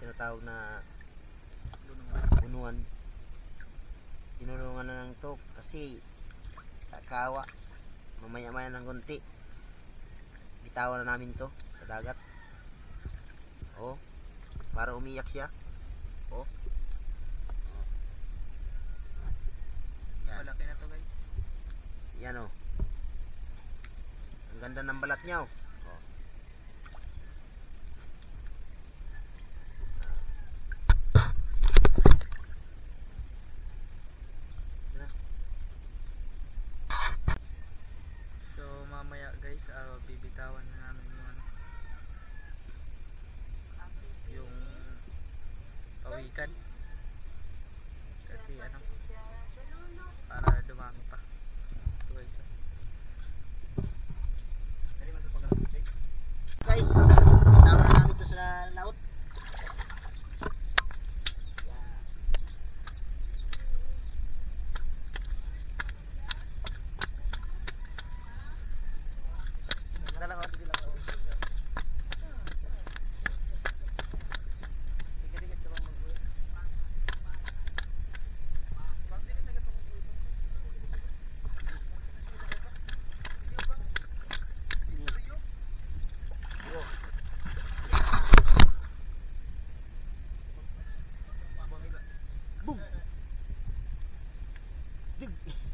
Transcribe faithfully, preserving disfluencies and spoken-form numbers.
tinatawag na Lunungan. unuan. Tinulungan na lang to kasi kakawa. Mamaya maya ng gunti bitawan na namin to sa dagat. Oh, para umiyak siya. Oh, yan. Malaki na to guys. Yan oh. Ang ganda ng balat niya oh. Oh. So mamaya guys, uh, bibitawan na namin yung ano, yung pawikan. Kasi ano, para dumami pa. Ito guys. oh. Guys, bitawan na namin to sa laot. Boom! Dig!